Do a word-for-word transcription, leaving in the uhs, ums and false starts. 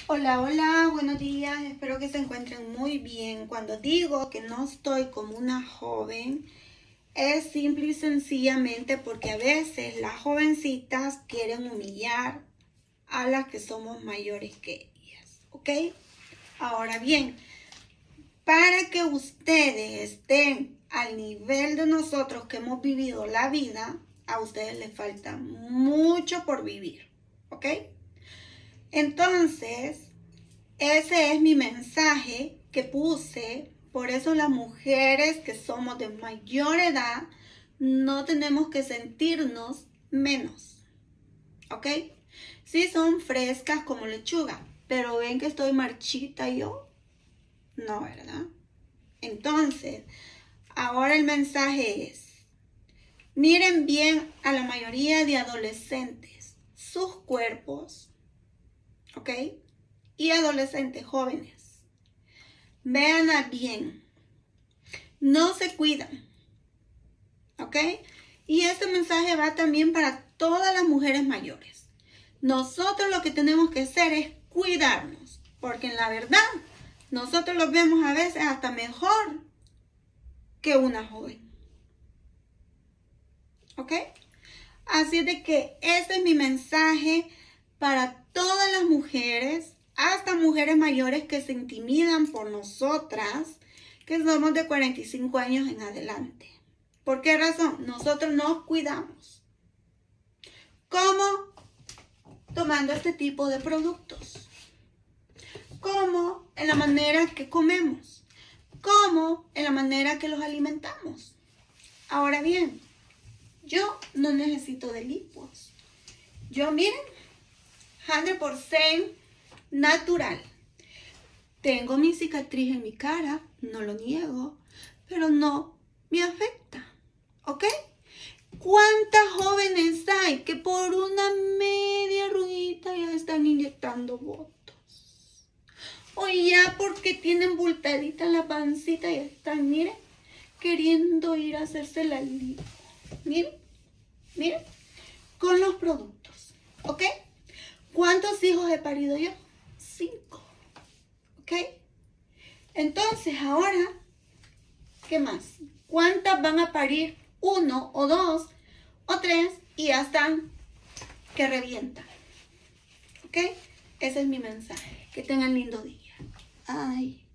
Hola, hola, buenos días, espero que se encuentren muy bien. Cuando digo que no estoy como una joven, es simple y sencillamente porque a veces las jovencitas quieren humillar a las que somos mayores que ellas, ¿ok? Ahora bien, para que ustedes estén al nivel de nosotros que hemos vivido la vida, a ustedes les falta mucho por vivir, ¿ok? Entonces, ese es mi mensaje que puse. Por eso las mujeres que somos de mayor edad no tenemos que sentirnos menos. ¿Ok? Sí son frescas como lechuga, pero ven que estoy marchita yo. No, ¿verdad? Entonces, ahora el mensaje es, miren bien a la mayoría de adolescentes, sus cuerpos, ¿ok? Y adolescentes jóvenes. Véanla bien. No se cuidan. ¿Ok? Y este mensaje va también para todas las mujeres mayores. Nosotros lo que tenemos que hacer es cuidarnos. Porque en la verdad, nosotros los vemos a veces hasta mejor que una joven. ¿Ok? Así de que ese es mi mensaje para todas las mujeres, hasta mujeres mayores que se intimidan por nosotras, que somos de cuarenta y cinco años en adelante. ¿Por qué razón? Nosotros nos cuidamos. ¿Cómo? Tomando este tipo de productos. ¿Cómo? En la manera que comemos. ¿Cómo? En la manera que los alimentamos. Ahora bien, yo no necesito de lipos. Yo, miren, cien por ciento natural. Tengo mi cicatriz en mi cara, no lo niego, pero no me afecta, ¿ok? ¿Cuántas jóvenes hay que por una media arruguita ya están inyectando botox? O ya porque tienen bultadita la pancita ya están, miren, queriendo ir a hacerse la lipo. Miren, miren, con los productos, ¿ok? ¿Cuántos hijos he parido yo? Cinco, ¿ok? Entonces ahora, ¿qué más? ¿Cuántas van a parir? Uno o dos o tres y ya están que revientan. ¿Ok? Ese es mi mensaje. Que tengan lindo día. Ay.